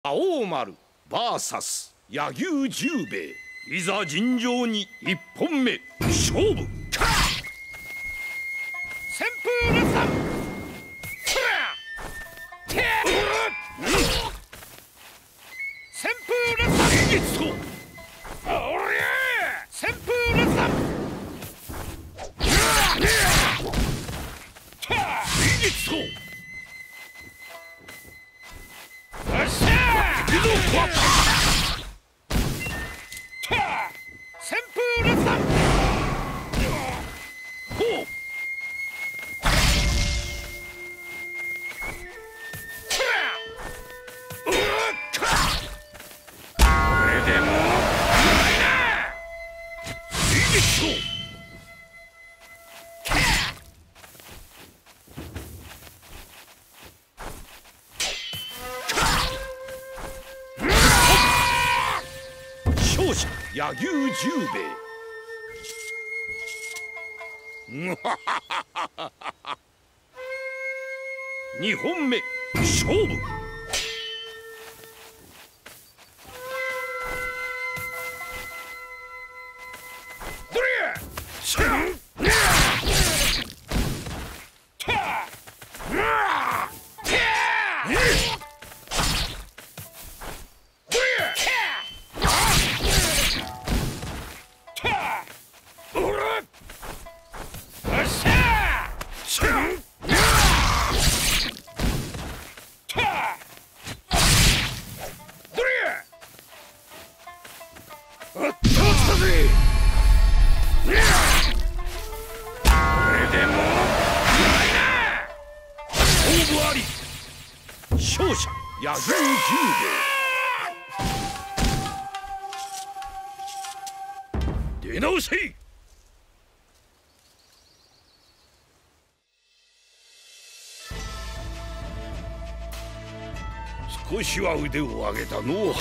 青丸 VS 柳生十兵衛、いざ尋常に一本目勝負。旋風列弾。旋風列弾。現実と。おりゃ。旋風列弾。現実と。よっしゃ。行くぞ。旋風列弾。ほう。勝者柳生十兵衛。2本目勝負。どれシャン勝者柳生十兵衛。出直せ。少しは腕を上げたのう。